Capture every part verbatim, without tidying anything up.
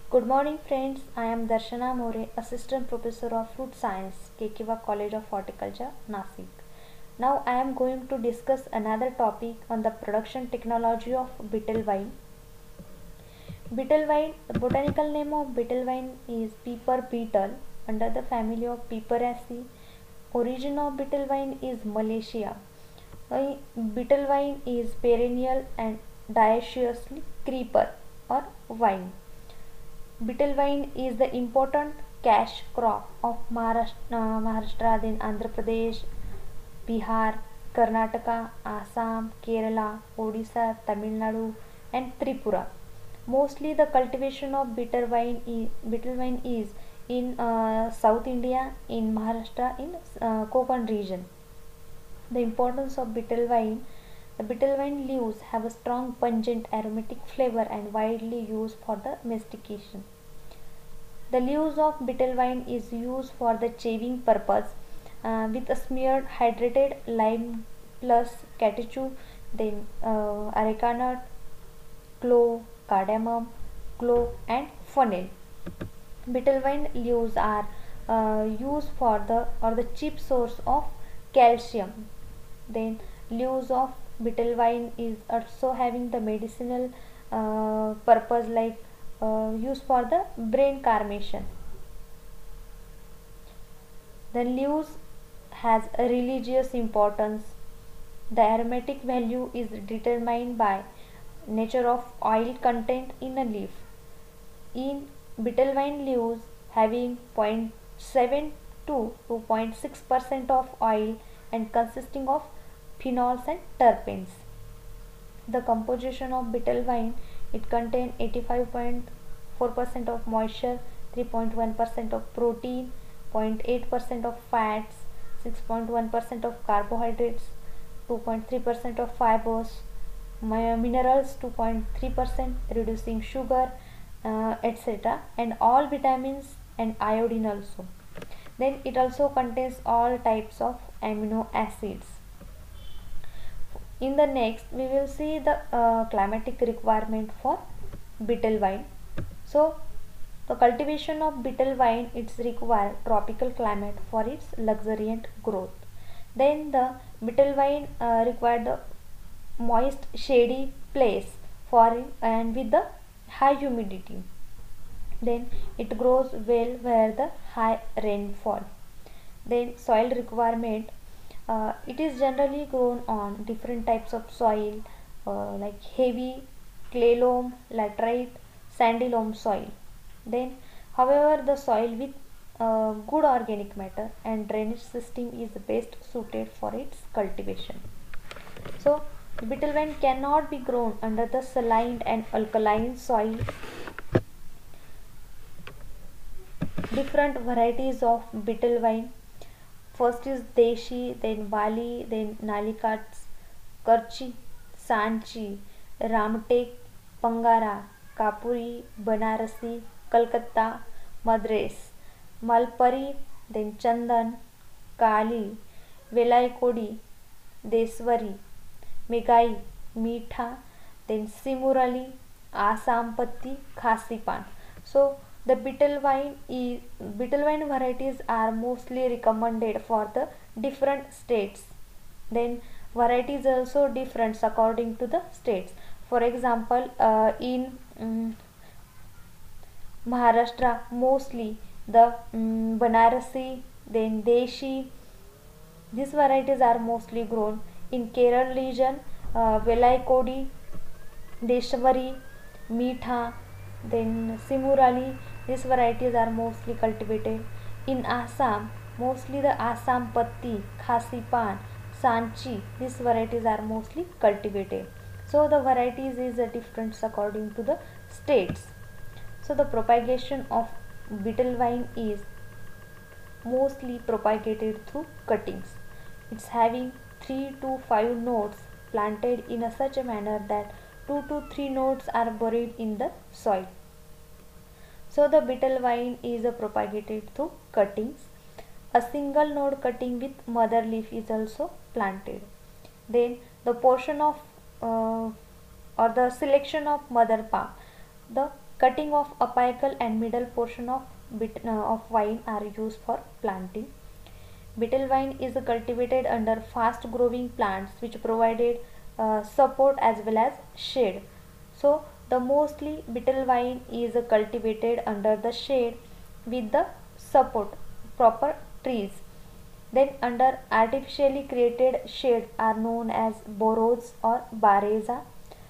Good morning friends, I am Darshana More, Assistant Professor of Fruit Science, Kekiva College of Horticulture, Nasik. Now I am going to discuss another topic on the production technology of betel vine. Betel vine, the botanical name of betel vine is Piper beetle under the family of Piperaceae. Origin of betel vine is Malaysia. Uh, Betel vine is perennial and dioecious creeper or vine. Betel vine is the important cash crop of Maharashtra, uh, Maharashtra then Andhra Pradesh, Bihar, Karnataka, Assam, Kerala, Odisha, Tamil Nadu and Tripura. Mostly the cultivation of bitter vine is, betel vine is in uh, South India, in Maharashtra, in uh, Konkan region. The importance of betel vine. The betel vine leaves have a strong pungent aromatic flavor and widely used for the mastication. The leaves of betel vine is used for the shaving purpose uh, with a smeared hydrated lime plus catechol, then uh, areca nut, clove, cardamom, clove and fennel. Betel vine leaves are uh, used for the or the cheap source of calcium. Then leaves of betel vine is also having the medicinal uh, purpose like uh, used for the brain calmation. The leaves has a religious importance. The aromatic value is determined by nature of oil content in a leaf. In betel vine leaves having zero point seven to two point six percent of oil and consisting of phenols and terpenes. The composition of betel vine, it contains eighty-five point four percent of moisture, three point one percent of protein, zero point eight percent of fats, six point one percent of carbohydrates, two point three percent of fibers, minerals two point three percent, reducing sugar, uh, et cetera, and all vitamins and iodine also. Then it also contains all types of amino acids. In the next we will see the uh, climatic requirement for betel vine. So the cultivation of betel vine, it's require tropical climate for its luxuriant growth. Then the betel vine uh, require the moist shady place for it and with the high humidity. Then it grows well where the high rainfall. Then soil requirement, uh, it is generally grown on different types of soil uh, like heavy clay loam, laterite, sandy loam soil. Then however the soil with uh, good organic matter and drainage system is best suited for its cultivation. So betel vine cannot be grown under the saline and alkaline soil. Different varieties of betel vine. First is Deshi, then Bali, then Nalikats, Karchi, Sanchi, Ramtek, Pangara, Kapuri, Banarasi, Calcutta, Madras, Malpari, then Chandan, Kali, Velaikodi, Deswari, Megai, Meetha, then Simurali, Asampatti, Khasipan. So the betel vine is betel vine varieties are mostly recommended for the different states. Then varieties also different according to the states. For example, uh, in um, Maharashtra mostly the um, Banarasi, then Deshi, these varieties are mostly grown. In Kerala region, uh, Velaikodi, Deshwari, Meetha, then Simurali, these varieties are mostly cultivated. In Assam, mostly the Assam Patti, Khasipan, Sanchi, these varieties are mostly cultivated. So the varieties is a difference according to the states. So the propagation of betel vine is mostly propagated through cuttings. It's having three to five nodes planted in a such a manner that two to three nodes are buried in the soil. So the betel vine is uh, propagated through cuttings. A single node cutting with mother leaf is also planted. Then the portion of uh, or the selection of mother palm. The Cutting of apical and middle portion of bit, uh, of vine are used for planting. Betel vine is cultivated under fast growing plants which provided uh, support as well as shade. So the mostly betel vine is cultivated under the shade with the support proper trees. Then under artificially created shade are known as boros or bareza.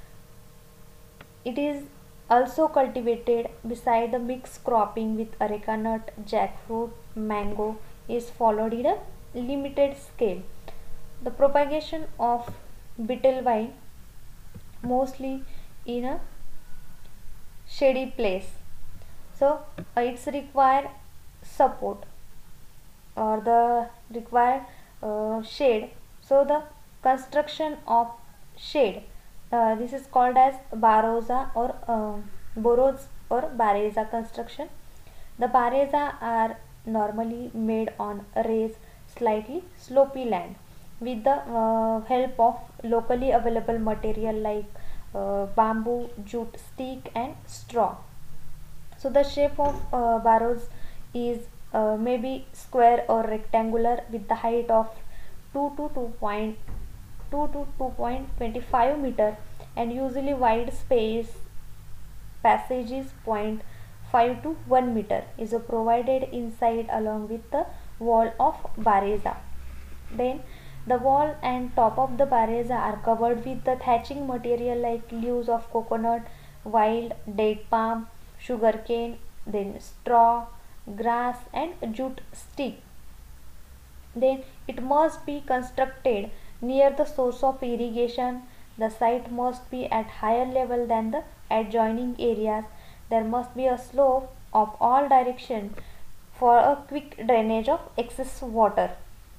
It is also cultivated beside the mixed cropping with areca nut, jackfruit, mango is followed in a limited scale. The propagation of betel vine mostly in a shady place. So uh, it's require support or the required uh, shade. So the construction of shade, uh, this is called as baroza or uh, boros or bareza construction. The bareza are normally made on raised slightly slopy land with the uh, help of locally available material like uh, bamboo, jute stick and straw. So the shape of uh, barrows is uh, maybe square or rectangular with the height of two to two point two to two point two five meter and usually wide space passages zero point five to one meter is provided inside along with the wall of bareza. Then the wall and top of the bareza are covered with the thatching material like leaves of coconut, wild date palm, sugarcane, then straw, grass and jute stick. Then it must be constructed near the source of irrigation. The site must be at higher level than the adjoining areas. There must be a slope of all direction for a quick drainage of excess water.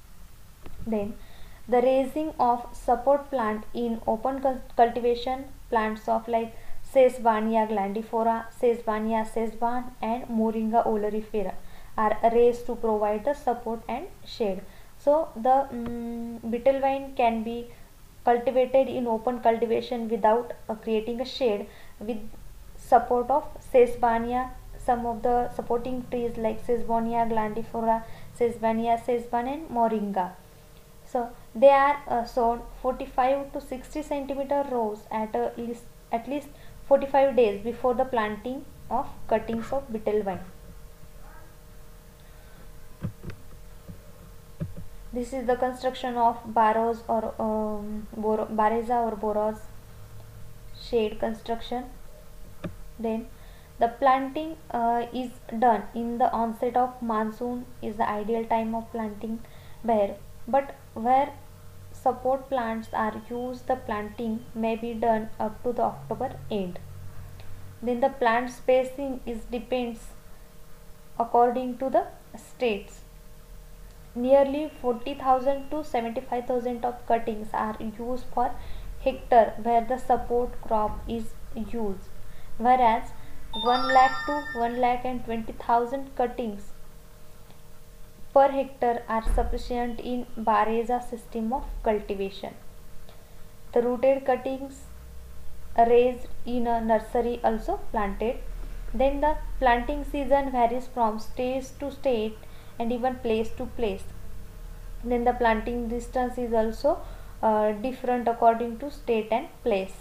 Then the raising of support plant in open cultivation, plants of like Sesbania glandiflora, Sesbania sesban and Moringa olerifera are raised to provide the support and shade. So the um, betel vine can be cultivated in open cultivation without uh, creating a shade with support of Sesbania. Some of the supporting trees like Sesbania glandiflora, Sesbania sesban and Moringa. So they are uh, sown forty-five to sixty centimeter rows at a least, at least forty-five days before the planting of cuttings of betel vine. This is the construction of barrows or um, bor bareza or boros shade construction. Then the planting uh, is done in the onset of monsoon is the ideal time of planting bear, but where support plants are used the planting may be done up to the October end. Then the plant spacing is depends according to the states. Nearly forty thousand to seventy-five thousand of cuttings are used per hectare where the support crop is used, whereas one lakh to one lakh and twenty thousand cuttings per hectare are sufficient in bareza system of cultivation. The rooted cuttings raised in a nursery also planted. Then the planting season varies from state to state and even place to place. Then the planting distance is also uh, different according to state and place.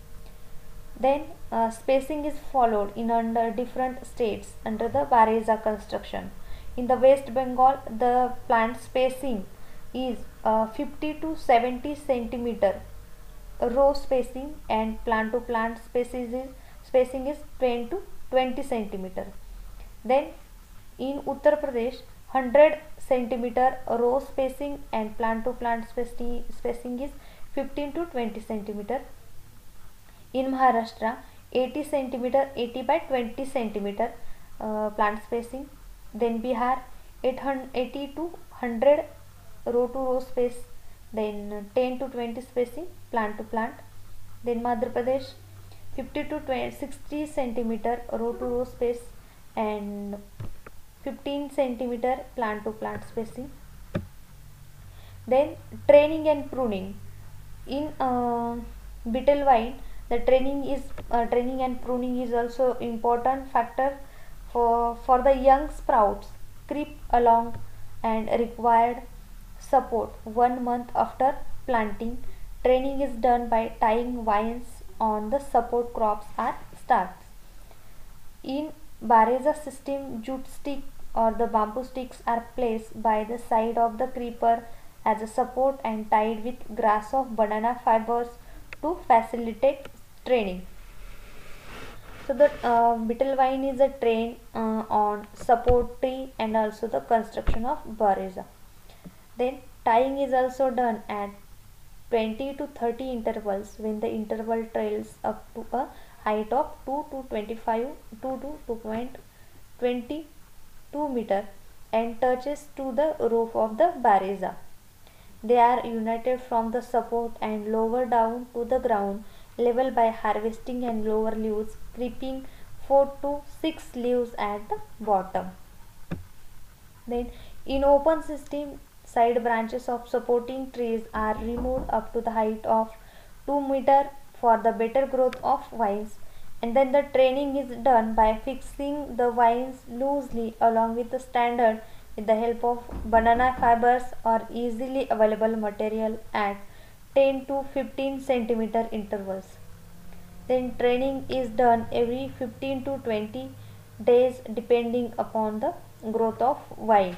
Then uh, spacing is followed in under different states under the bareza construction. In the West Bengal, the plant spacing is uh, fifty to seventy centimeter row spacing and plant to plant spacing is, spacing is ten to twenty centimeter. Then in Uttar Pradesh, one hundred centimeter row spacing and plant to plant spacing, spacing is fifteen to twenty centimeter. In Maharashtra, eighty centimeter, eighty by twenty centimeter uh, plant spacing. Then Bihar, eighty to one hundred row to row space, then ten to twenty spacing plant to plant. Then Madhya Pradesh, fifty to sixty centimeter row to row space and fifteen centimeter plant to plant spacing. Then training and pruning. In uh, betel vine, The training is uh, training and pruning is also important factor for for the young sprouts creep along and required support one month after planting. Training is done by tying vines on the support crops or stalks. In Bareza system, jute stick or the bamboo sticks are placed by the side of the creeper as a support and tied with grass of banana fibers to facilitate training. So the uh, betel vine is a train uh, on support tree and also the construction of bareza. Then tying is also done at twenty to thirty intervals when the interval trails up to a height of two to twenty-five two to two point two two meter and touches to the roof of the bareza. They are united from the support and lower down to the ground level by harvesting and lower leaves, creeping four to six leaves at the bottom. Then in open system, side branches of supporting trees are removed up to the height of two meter for the better growth of vines, and then the training is done by fixing the vines loosely along with the standard with the help of banana fibers or easily available material at ten to fifteen centimeter intervals. Then training is done every fifteen to twenty days depending upon the growth of vine.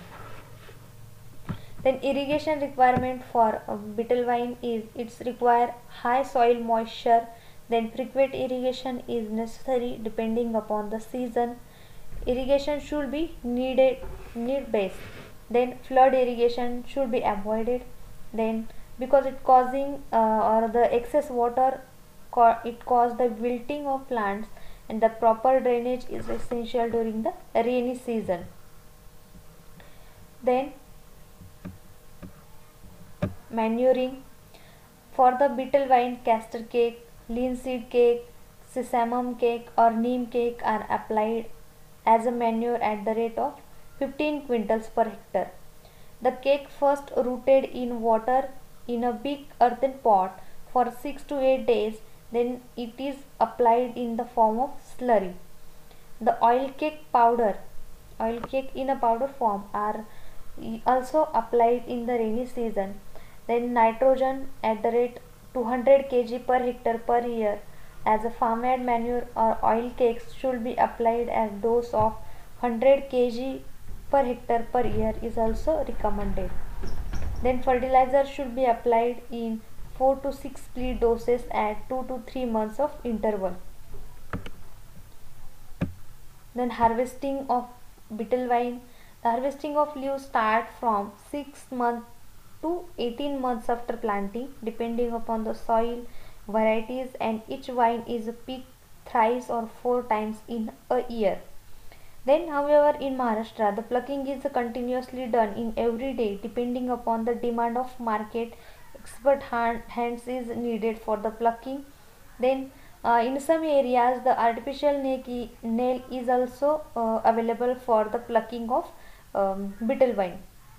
Then irrigation requirement for uh, betel vine is it's require high soil moisture. Then frequent irrigation is necessary depending upon the season. Irrigation should be needed need based. Then flood irrigation should be avoided. Then because it causing uh, or the excess water it cause the wilting of plants, and the proper drainage is essential during the rainy season. Then manuring for the betel vine, castor cake, linseed cake, sesamum cake or neem cake are applied as a manure at the rate of fifteen quintals per hectare. The cake first rooted in water in a big earthen pot for six to eight days, then it is applied in the form of slurry. The oil cake powder, oil cake in a powder form are also applied in the rainy season. Then nitrogen at the rate two hundred kilograms per hectare per year as a farmyard manure or oil cakes should be applied as dose of one hundred kilograms per hectare per year is also recommended. Then fertilizer should be applied in four to six split doses at two to three months of interval. Then harvesting of betel vine. The harvesting of leaves start from six months to eighteen months after planting depending upon the soil varieties, and each vine is picked thrice or four times in a year. Then however in Maharashtra the plucking is continuously done in every day depending upon the demand of market. Expert hand, hands is needed for the plucking. Then uh, in some areas the artificial nail is also uh, available for the plucking of um, betel vine.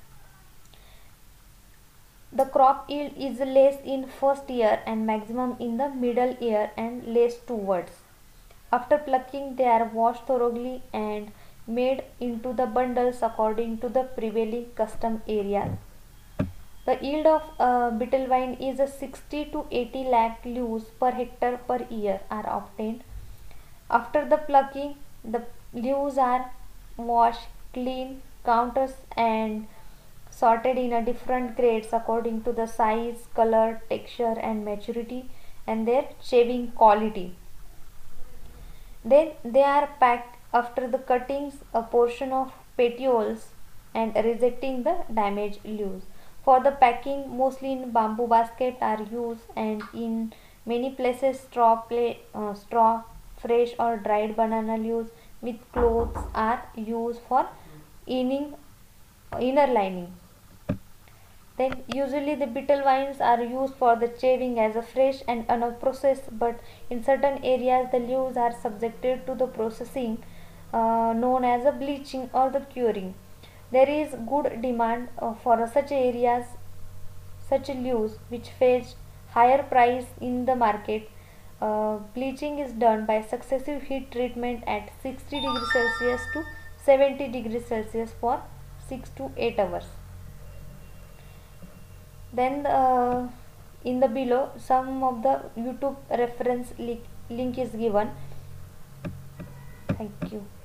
The crop yield is less in first year and maximum in the middle year and less towards. After plucking they are washed thoroughly and made into the bundles according to the prevailing custom area. The yield of uh, betel vine is a sixty to eighty lakh leaves per hectare per year are obtained. After the plucking, the leaves are washed, cleaned, counted and sorted in a different grades according to the size, color, texture and maturity and their shaving quality. Then they are packed after the cuttings a portion of petioles and rejecting the damaged leaves. For the packing, mostly in bamboo basket are used, and in many places straw, play, uh, straw, fresh or dried banana leaves with cloths are used for inning, inner lining. Then usually the betel vines are used for the shaving as a fresh and unprocessed, but in certain areas the leaves are subjected to the processing uh, known as a bleaching or the curing. There is good demand uh, for such areas, such leaves which fetch higher price in the market. Uh, bleaching is done by successive heat treatment at sixty degrees Celsius to seventy degrees Celsius for six to eight hours. Then uh, in the below some of the YouTube reference link, link is given. Thank you.